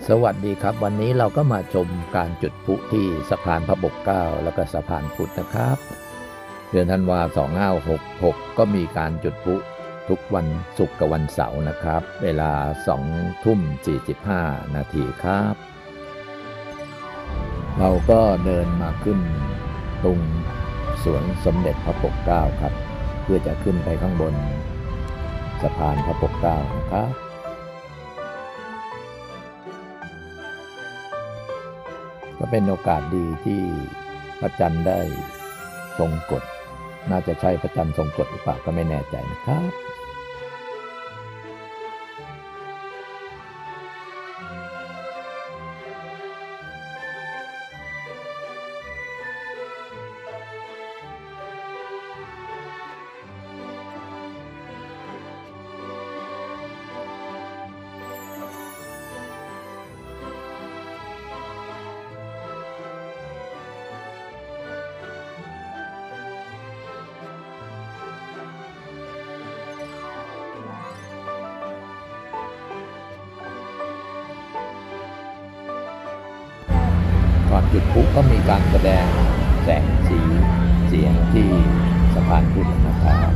สวัสดีครับวันนี้เราก็มาชมการจุดพลุที่สะพานพระปกเกล้าแล้วก็สะพานพุทธนะครับเดือนธันวา2566ก็มีการจุดพลุทุกวันศุกร์กับวันเสาร์นะครับเวลา2 ทุ่ม 45 นาทีครับเราก็เดินมาขึ้นตรงสวนสมเด็จพระปกเกล้าครับเพื่อจะขึ้นไปข้างบนสะพานพระปกเกล้านะครับก็เป็นโอกาสดีที่พระจันทร์ได้ทรงกฎน่าจะใช่พระจันทร์ทรงกฎหรือเปล่าก็ไม่แน่ใจนะครับก่อนจุดพลุก็มีการแสดงแสงสีเสียงที่สะพานพุทธนะครับ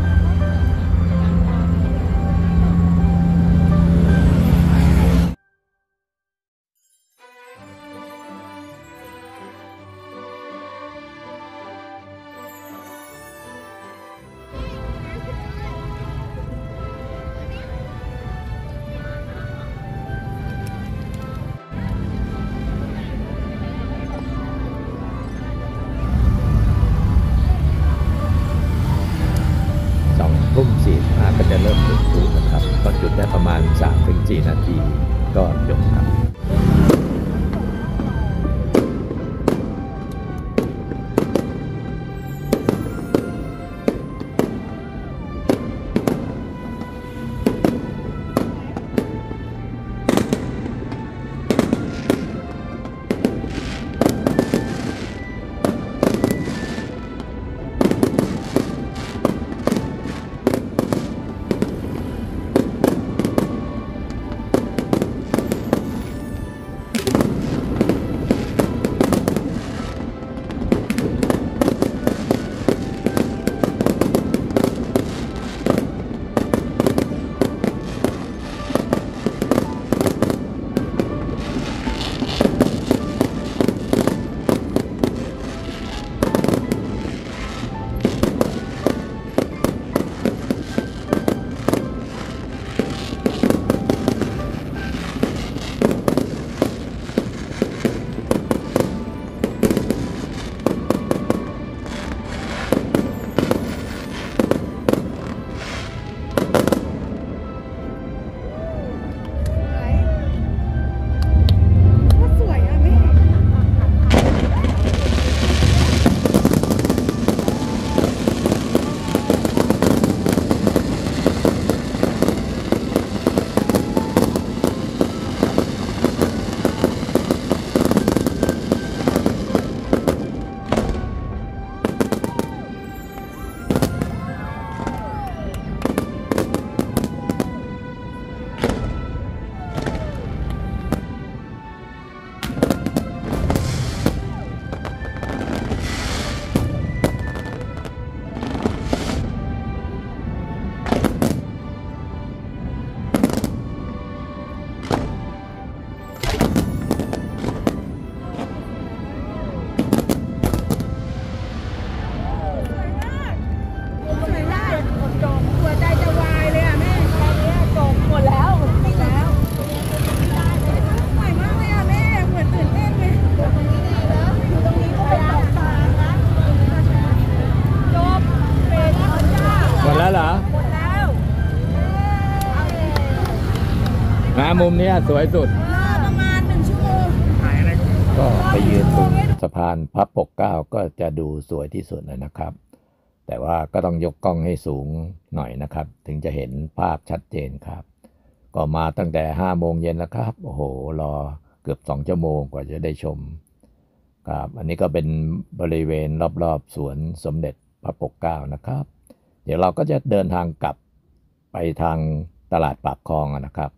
2 ทุ่ม 45ก็จะเริ่มจุดพลุนะครับก็จุดได้ประมาณ 3-4 นาทีก็จบครับมุมนี้สวยสุดประมาณ1 ชั่วโมงก็ไปยืนตรงสะพานพระปกเกล้าก็จะดูสวยที่สุดเลยนะครับแต่ว่าก็ต้องยกกล้องให้สูงหน่อยนะครับถึงจะเห็นภาพชัดเจนครับก็มาตั้งแต่5 โมงเย็นแล้วครับโอ้โหรอเกือบ2 ชั่วโมงกว่าจะได้ชมครับอันนี้ก็เป็นบริเวณรอบๆสวนสมเด็จพระปกเกล้านะครับเดี๋ยวเราก็จะเดินทางกลับไปทางตลาดปากคลองนะครับ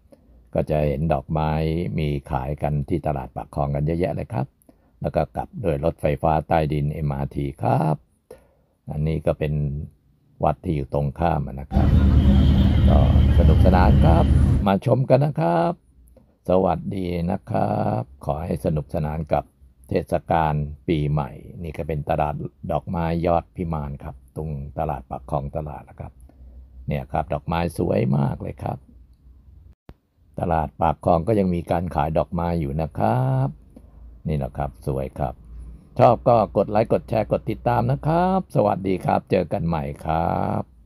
ก็จะเห็นดอกไม้มีขายกันที่ตลาดปากคลองกันเยอะแยะเลยครับแล้วก็กลับโดยรถไฟฟ้าใต้ดิน MRT ครับอันนี้ก็เป็นวัดที่อยู่ตรงข้ามนะครับก็สนุกสนานครับมาชมกันนะครับ สวัสดีนะครับขอให้สนุกสนานกับเทศกาลปีใหม่นี่ก็เป็นตลาดดอกไม้ยอดพิมานครับตรงตลาดปากคลองตลาดนะครับเนี่ยครับดอกไม้สวยมากเลยครับตลาดปากคลองก็ยังมีการขายดอกไม้อยู่นะครับนี่แหละครับสวยครับชอบก็กดไลค์กดแชร์กดติดตามนะครับสวัสดีครับเจอกันใหม่ครับ